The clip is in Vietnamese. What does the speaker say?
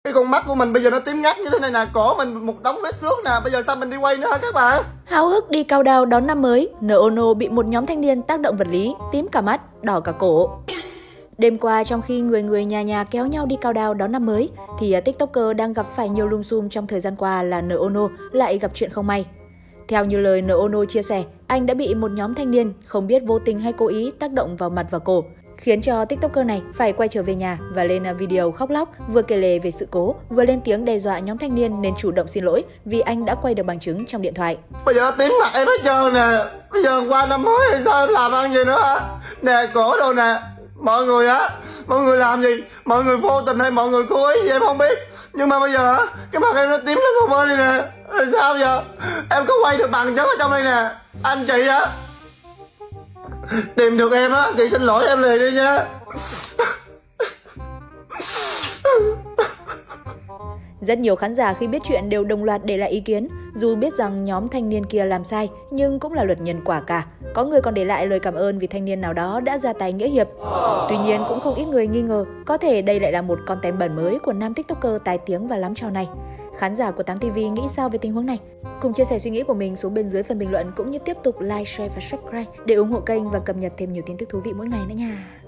Cái con mắt của mình bây giờ nó tím ngắt như thế này nè, cổ mình một đống vết xước nè, bây giờ sao mình đi quay nữa hả các bạn? Háo hức đi countdown đón năm mới, Ono bị một nhóm thanh niên tác động vật lý, tím cả mắt, đỏ cả cổ. Đêm qua, trong khi người nhà nhà kéo nhau đi countdown đón năm mới, thì TikToker đang gặp phải nhiều lùm xùm trong thời gian qua là Ono lại gặp chuyện không may. Theo như lời Ono chia sẻ, anh đã bị một nhóm thanh niên không biết vô tình hay cố ý tác động vào mặt và cổ, khiến cho TikToker này phải quay trở về nhà và lên video khóc lóc, vừa kể lể về sự cố, vừa lên tiếng đe dọa nhóm thanh niên nên chủ động xin lỗi vì anh đã quay được bằng chứng trong điện thoại. Bây giờ nó tím mặt em hết trơn nè, bây giờ qua năm mới thì sao em làm ăn gì nữa hả? Nè cổ đâu nè, mọi người á, mọi người làm gì? Mọi người vô tình hay mọi người cố ý gì em không biết. Nhưng mà bây giờ á, cái mặt em nó tím lên một bên đi nè, rồi sao giờ? Em có quay được bằng chứng ở trong đây nè, anh chị á. Tìm được em á, chị xin lỗi em liền đi nha. Rất nhiều khán giả khi biết chuyện đều đồng loạt để lại ý kiến, dù biết rằng nhóm thanh niên kia làm sai nhưng cũng là luật nhân quả cả. Có người còn để lại lời cảm ơn vì thanh niên nào đó đã ra tay nghĩa hiệp. Tuy nhiên cũng không ít người nghi ngờ có thể đây lại là một content bẩn mới của nam TikToker tài tiếng và lắm trò này. Khán giả của 8TV nghĩ sao về tình huống này? Cùng chia sẻ suy nghĩ của mình xuống bên dưới phần bình luận cũng như tiếp tục like, share và subscribe để ủng hộ kênh và cập nhật thêm nhiều tin tức thú vị mỗi ngày nữa nha.